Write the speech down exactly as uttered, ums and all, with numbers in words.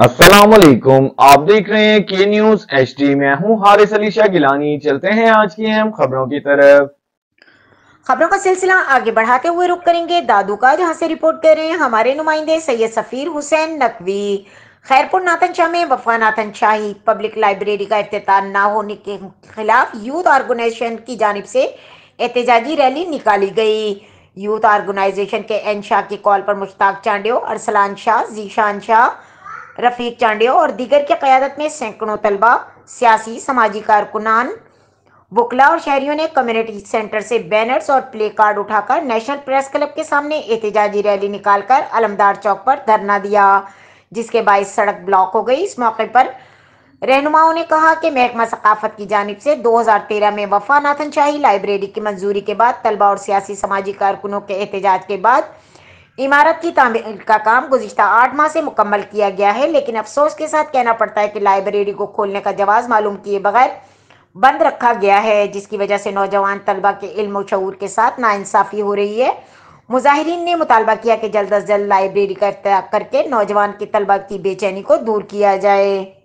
अस्सलाम वालेकुम। आप देख रहे हैं के न्यूज एच डी। मैं हूं हारिस अली शाह गिलानी। चलते हैं आज की अहम खबरों की तरफ। खबरों का सिलसिला आगे बढ़ाते हुए रुक करेंगे दादू का, जहां से रिपोर्ट कर रहे हैं हमारे नुमाइंदे सैयद सफीर हुसैन नकवी। खैरपुर नाथन शाह में वफा नाथन शाही पब्लिक लाइब्रेरी का इफ्तिताह न होने के खिलाफ यूथ ऑर्गेनाइजेशन की जानिब से एहतजाजी रैली निकाली गई। यूथ ऑर्गेनाइजेशन के एन शाह की कॉल पर मुश्ताक चांडियो, अरसलान शाह, जीशान शाह, रफीक चांडियो और दीगर की क़यादत में सैकड़ों तलबा, सियासी समाजी कारकुनान, बुकला और शहरियों ने कम्युनिटी सेंटर से बैनर्स और प्ले कार्ड उठाकर नेशनल प्रेस क्लब के सामने एहतजाजी रैली निकालकर अलमदार चौक पर धरना दिया, जिसके बाईस सड़क ब्लॉक हो गई। इस मौके पर रहनुमाओं ने कहा कि महकमा सकाफत की जानिब से दो हज़ार तेरह में वफा नाथन शाही लाइब्रेरी की मंजूरी के बाद तलबा और सियासी समाजी कारकुनों के एहतजाज के बाद इमारत की तामीर का काम गुज़िश्ता आठ माह से मुकम्मल किया गया है, लेकिन अफसोस के साथ कहना पड़ता है कि लाइब्रेरी को खोलने का जवाब मालूम किए बगैर बंद रखा गया है, जिसकी वजह से नौजवान तलबा के इल्म और शऊर के साथ नाइंसाफ़ी हो रही है। मुजाहिरीन ने मुतालबा किया कि जल्द अज जल्द लाइब्रेरी का इफ्तिताह करके नौजवान की तलबा की बेचैनी को दूर किया जाए।